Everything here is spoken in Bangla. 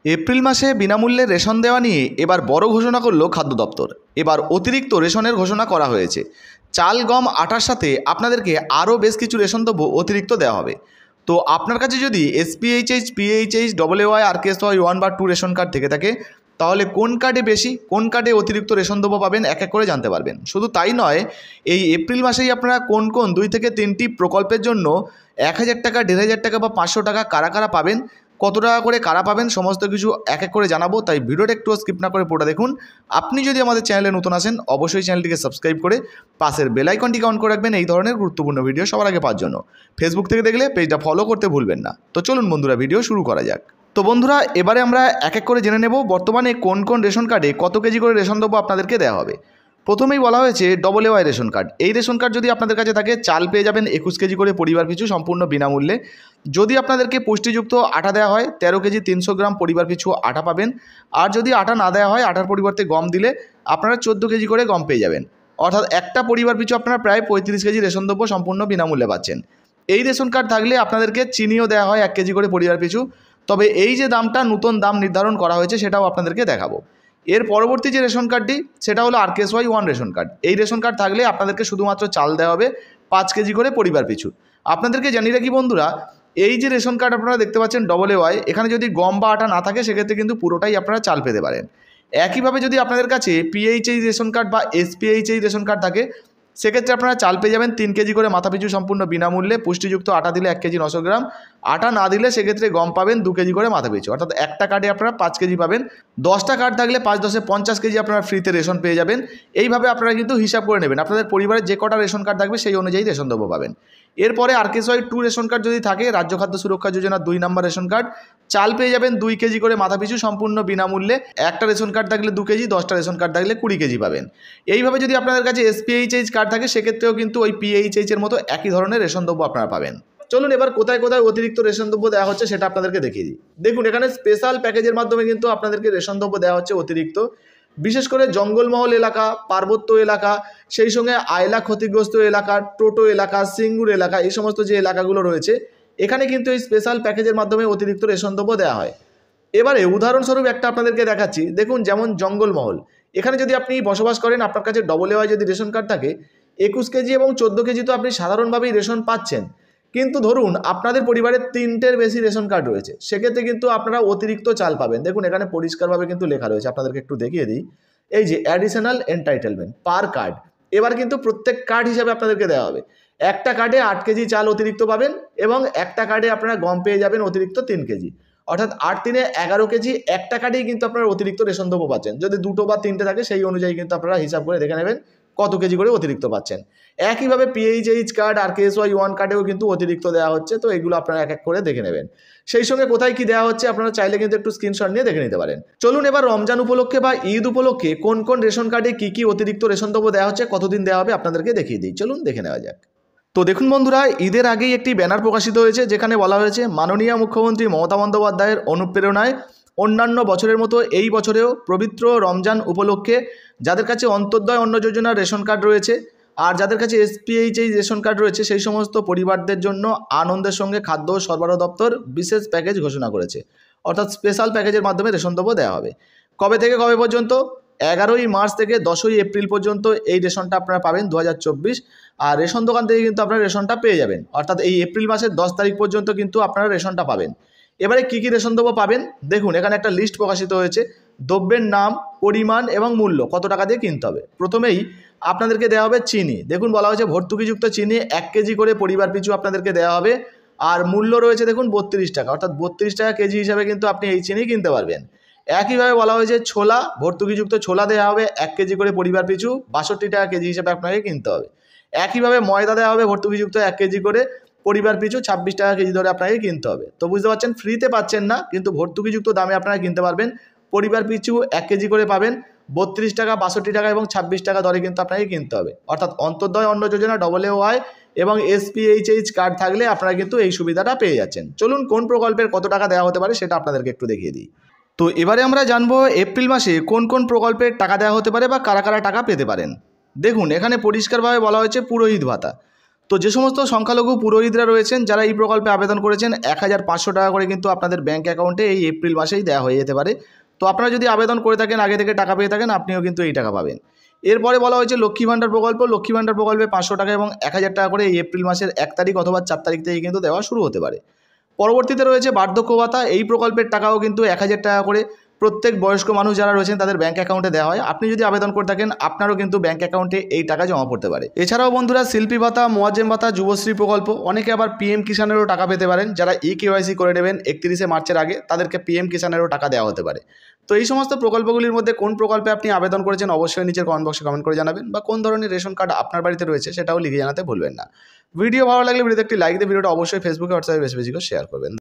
এপ্রিল মাসে বিনামূল্যে রেশন দেওয়া নিয়ে এবার বড় ঘোষণা করলো খাদ্য দপ্তর। এবার অতিরিক্ত রেশনের ঘোষণা করা হয়েছে। চাল, গম, আটার সাথে আপনাদেরকে আরও বেশ কিছু রেশন দ্রব্য অতিরিক্ত দেওয়া হবে। তো আপনার কাছে যদি এসপিএইচএইচ, পিএইচএইচ, ডব্লিউআই, আরকেএসওয়াই 1 বা 2 রেশন কার্ড থেকে থাকে, তাহলে কোন কার্ডে বেশি, কোন কার্ডে অতিরিক্ত রেশন দ্রব্য পাবেন এক এক করে জানতে পারবেন। শুধু তাই নয়, এই এপ্রিল মাসেই আপনারা কোন কোন 2 থেকে 3টি প্রকল্পের জন্য 1000 টাকা, 1500 টাকা বা 500 টাকা কারা কারা পাবেন, কত টাকা করে কারা পাবেন, সমস্ত কিছু এক এক করে জানাবো। তাই ভিডিওটা একটু স্কিপ না করে পুরোটা দেখুন। আপনি যদি আমাদের চ্যানেলে নতুন আসেন, অবশ্যই চ্যানেলটিকে সাবস্ক্রাইব করে পাশের বেল আইকনটিকে অন করে রাখবেন এই ধরনের গুরুত্বপূর্ণ ভিডিও সবার আগে পাওয়ার জন্য। ফেসবুক থেকে দেখলে পেজটা ফলো করতে ভুলবেন না। তো চলুন বন্ধুরা, ভিডিও শুরু করা যাক। তো বন্ধুরা, এবারে আমরা এক এক করে জেনে নেব বর্তমানে কোন কোন রেশন কার্ডে কত কেজি করে রেশন দ্রব্য আপনাদেরকে দেওয়া হবে। প্রথমেই বলা হয়েছে ডব্লিউআই রেশন কার্ড। এই রেশন কার্ড যদি আপনাদের কাছে থাকে, চাল পেয়ে যাবেন 21 কেজি করে পরিবার পিছু সম্পূর্ণ বিনামূল্যে। যদি আপনাদেরকে পুষ্টিযুক্ত আটা দেওয়া হয়, 13 কেজি 300 গ্রাম পরিবার পিছু আটা পাবেন। আর যদি আটা না দেওয়া হয়, আটার পরিবর্তে গম দিলে আপনারা 14 কেজি করে গম পেয়ে যাবেন। অর্থাৎ একটা পরিবার পিছু আপনারা প্রায় 35 কেজি রেশন দ্রব্য সম্পূর্ণ বিনামূল্যে পাচ্ছেন। এই রেশন কার্ড থাকলে আপনাদেরকে চিনিও দেওয়া হয় 1 কেজি করে পরিবার পিছু। তবে এই যে দামটা, নতুন দাম নির্ধারণ করা হয়েছে, সেটাও আপনাদেরকে দেখাবো। এর পরবর্তী যে রেশন কার্ডটি, সেটা হলো আরকেএসওয়াই 1 রেশন কার্ড। এই রেশন কার্ড থাকলে আপনাদেরকে শুধুমাত্র চাল দেওয়া হবে 5 কেজি করে পরিবার পিছু। আপনাদেরকে জানিয়ে রাখি বন্ধুরা, এই যে রেশন কার্ড আপনারা দেখতে পাচ্ছেন ডব্লিউআই, এখানে যদি গম বা আটা না থাকে, সেক্ষেত্রে কিন্তু পুরোটাই আপনারা চাল পেতে পারেন। একইভাবে যদি আপনাদের কাছে পিএইচএইচ রেশন কার্ড বা এসপিএইচএইচ রেশন কার্ড থাকে, সেক্ষেত্রে আপনারা চাল পেয়ে যাবেন 3 কেজি করে মাথাপিছু সম্পূর্ণ বিনামূল্যে। পুষ্টিযুক্ত আটা দিলে 1 কেজি 900 গ্রাম, আটা না দিলে সেক্ষেত্রে গম পাবেন 2 কেজি করে মাথাপিছু। অর্থাৎ একটা কার্ডে আপনারা 5 কেজি পাবেন। 10টা কার্ড থাকলে 5 10 50 কেজি আপনারা ফ্রিতে রেশন পেয়ে যাবেন। এইভাবে আপনারা কিন্তু হিসাব করে নেবেন, আপনাদের পরিবারের যে কটা রেশন কার্ড থাকবে সেই অনুযায়ী রেশন দ্রব্য পাবেন। এরপরে আরকেএসওয়াই 2 রেশন কার্ড যদি থাকে, রাজ্য খাদ্য সুরক্ষা যোজনা 2 নম্বর রেশন কার্ড, চাল পেয়ে যাবেন 2 কেজি করে মাথাপিছু সম্পূর্ণ বিনামূল্যে। একটা রেশন কার্ড থাকলে 2 কেজি, 10টা রেশন কার্ড থাকলে 20 কেজি পাবেন। এইভাবে যদি আপনাদের কাছে এসপিএইচএইচ কার্ড থাকে, সেক্ষেত্রেও কিন্তু ওই পিএইচএইচ এর মতো একই ধরনের রেশন দ্রব্য আপনারা পাবেন। চলুন এবার কোথায় কোথায় অতিরিক্ত রেশন দ্রব্য দেওয়া হচ্ছে সেটা আপনাদেরকে দেখিয়ে দিই। দেখুন, এখানে স্পেশাল প্যাকেজের মাধ্যমে কিন্তু আপনাদেরকে রেশন দ্রব্য দেওয়া হচ্ছে অতিরিক্ত। বিশেষ করে জঙ্গলমহল এলাকা, পার্বত্য এলাকা, সেই সঙ্গে আয়লা ক্ষতিগ্রস্ত এলাকা, টোটো এলাকা, সিঙ্গুর এলাকা, এই সমস্ত যে এলাকাগুলো রয়েছে, এখানে কিন্তু এই স্পেশাল প্যাকেজের মাধ্যমে অতিরিক্ত রেশন দ্রব্য দেওয়া হয়। এবারে উদাহরণস্বরূপ একটা আপনাদেরকে দেখাচ্ছি। দেখুন, যেমন জঙ্গলমহল, এখানে যদি আপনি বসবাস করেন, আপনার কাছে ডব্লিউআই যদি রেশন কার্ড থাকে, 21 কেজি এবং 14 কেজি তো আপনি সাধারণভাবেই রেশন পাচ্ছেন। কিন্তু ধরুন আপনাদের পরিবারের 3টের বেশি রেশন কার্ড রয়েছে, সেক্ষেত্রে কিন্তু আপনারা অতিরিক্ত চাল পাবেন। দেখুন, এখানে পরিষ্কারভাবে কিন্তু লেখা রয়েছে, আপনাদেরকে একটু দেখিয়ে দিই। এই যে অ্যাডিশনাল এন্টাইটেলমেন্ট পার কার্ড, এবার কিন্তু প্রত্যেক কার্ড হিসাবে আপনাদেরকে দেওয়া হবে। একটা কার্ডে 8 কেজি চাল অতিরিক্ত পাবেন এবং একটা কার্ডে আপনারা গম পেয়ে যাবেন অতিরিক্ত 3 কেজি। অর্থাৎ 8 3 11 কেজি একটা কার্ডেই কিন্তু আপনারা অতিরিক্ত রেশন দ্রব্য পাচ্ছেন। যদি 2টো বা 3টে থাকে, সেই অনুযায়ী কিন্তু আপনারা হিসাব করে দেখে নেবেন কত কেজি করে অতিরিক্ত পাচ্ছেন। একইভাবে পিএইচএইচ কার্ড, আরকেএসওয়াই 1 কার্ডেও কিন্তু অতিরিক্ত দেওয়া হচ্ছে। তো এগুলো আপনারা এক এক করে দেখে নেবেন। সেই সঙ্গে কোথায় কি দেওয়া হচ্ছে আপনারা চাইলে কিন্তু একটু স্ক্রিনশট নিয়ে দেখে নিতে পারেন। চলুন এবার রমজান উপলক্ষে বা ঈদ উপলক্ষে কোন কোন রেশন কার্ডে কি কি অতিরিক্ত রেশন দ্রব্য দেওয়া হচ্ছে, কতদিন দেওয়া হবে আপনাদেরকে দেখিয়ে দিই। চলুন দেখে নেওয়া যাক। তো দেখুন বন্ধুরা, ঈদের আগেই একটি ব্যানার প্রকাশিত হয়েছে, যেখানে বলা হয়েছে মাননীয় মুখ্যমন্ত্রী মমতা বন্দ্যোপাধ্যায়ের অনুপ্রেরণায় অন্যান্য বছরের মতো এই বছরেও পবিত্র রমজান উপলক্ষে যাদের কাছে অন্তর্দয় অন্ন যোজনার রেশন কার্ড রয়েছে আর যাদের কাছে এসপিএইচএইচ রেশন কার্ড রয়েছে, সেই সমস্ত পরিবারদের জন্য আনন্দের সঙ্গে খাদ্য সরবরাহ দপ্তর বিশেষ প্যাকেজ ঘোষণা করেছে। অর্থাৎ স্পেশাল প্যাকেজের মাধ্যমে রেশন দ্রব্য দেওয়া হবে। কবে থেকে কবে পর্যন্ত? 11ই মার্চ থেকে 10ই এপ্রিল পর্যন্ত এই রেশনটা আপনারা পাবেন 2024। আর রেশন দোকান থেকে কিন্তু আপনারা রেশনটা পেয়ে যাবেন। অর্থাৎ এই এপ্রিল মাসের 10 তারিখ পর্যন্ত কিন্তু আপনারা রেশনটা পাবেন। এবারে কী কী রেশন দ্রব্য পাবেন দেখুন, এখানে একটা লিস্ট প্রকাশিত হয়েছে। দ্রব্যের নাম, পরিমাণ এবং মূল্য, কত টাকা দিয়ে কিনতে হবে। প্রথমেই আপনাদেরকে দেওয়া হবে চিনি। দেখুন, বলা হয়েছে ভর্তুকিযুক্ত চিনি 1 কেজি করে পরিবার পিছু আপনাদেরকে দেওয়া হবে। আর মূল্য রয়েছে দেখুন 32 টাকা, অর্থাৎ 32 টাকা কেজি হিসাবে কিন্তু আপনি এই চিনি কিনতে পারবেন। একইভাবে বলা হয়েছে ছোলা, ভর্তুকিযুক্ত ছোলা দেওয়া হবে 1 কেজি করে পরিবার পিছু 62 টাকা কেজি হিসাবে আপনাকে কিনতে হবে। একইভাবে ময়দা দেওয়া হবে ভর্তুকিযুক্ত 1 কেজি করে পরিবার পিছু 26 টাকা কেজি ধরে আপনাকে কিনতে হবে। তো বুঝতে পারছেন, ফ্রিতে পাচ্ছেন না, কিন্তু ভর্তুকিযুক্ত দামে আপনারা কিনতে পারবেন। পরিবার পিছু 1 কেজি করে পাবেন 32 টাকা, 62 টাকা এবং 26 টাকা দরে কিন্তু আপনাকে কিনতে হবে। অর্থাৎ অন্তর্দয় অন্ন যোজনা ডব্লিউআই এবং এসপিএইচএইচ কার্ড থাকলে আপনারা কিন্তু এই সুবিধাটা পেয়ে যাচ্ছেন। চলুন কোন প্রকল্পের কত টাকা দেওয়া হতে পারে সেটা আপনাদেরকে একটু দেখিয়ে দিই। তো এবারে আমরা জানবো এপ্রিল মাসে কোন কোন প্রকল্পের টাকা দেওয়া হতে পারে বা কারা কারা টাকা পেতে পারেন। দেখুন, এখানে পরিষ্কারভাবে বলা হয়েছে পুরোহিত ভাতা। তো যে সমস্ত সংখ্যালঘু পুরোহিতরা রয়েছেন যারা এই প্রকল্পে আবেদন করেছেন 1500 টাকা করে কিন্তু আপনাদের ব্যাঙ্ক অ্যাকাউন্টে এই এপ্রিল মাসেই দেওয়া হয়ে যেতে পারে। তো আপনারা যদি আবেদন করে থাকেন, আগে থেকে টাকা পেয়ে থাকেন, আপনিও কিন্তু এই টাকা পাবেন। এরপরে বলা হয়েছে লক্ষ্মী ভাণ্ডার প্রকল্প। লক্ষ্মী ভাণ্ডার প্রকল্পে 500 টাকা এবং 1000 টাকা করে এই এপ্রিল মাসের 1 তারিখ অথবা 4 তারিখ থেকে কিন্তু দেওয়া শুরু হতে পারে। পরবর্তীতে রয়েছে বার্ধক্য ভাতা। এই প্রকল্পের টাকাও কিন্তু 1000 টাকা করে প্রত্যেক বয়স্ক মানুষ যারা রয়েছেন তাদের ব্যাঙ্ক অ্যাকাউন্টে দেওয়া হয়। আপনি যদি আবেদন করে থাকেন, আপনারও কিন্তু ব্যাঙ্ক অ্যাকাউন্টে এই টাকা জমা পড়তে পারে। এছাড়াও বন্ধুরা শিল্পী ভাতা, মোয়াজ্জেম ভাতা, যুবশ্রী প্রকল্প, অনেকে আবার পিএম কিষাণেরও টাকা পেতে পারেন। যারা KYC করে নেবেন 31শে মার্চের আগে, তাদেরকে পিএম কিষাণেরও টাকা দেওয়া হতে পারে। তো এই সমস্ত প্রকল্পগুলির মধ্যে কোন প্রকল্পে আপনি আবেদন করেছেন অবশ্যই নিচের কমেন্ট বক্সে কমেন্ট করে জানাবেন, বা কোন ধরনের রেশন কার্ড আপনার বাড়িতে রয়েছে সেটাও লিখে জানাতে ভুলবেন না। ভিডিও ভালো লাগলে ভিডিওতে একটি লাইক দিয়ে ভিডিওটা অবশ্যই ফেসবুকে, হোয়াটসঅ্যাপে বেশি বেশি করে শেয়ার করবেন।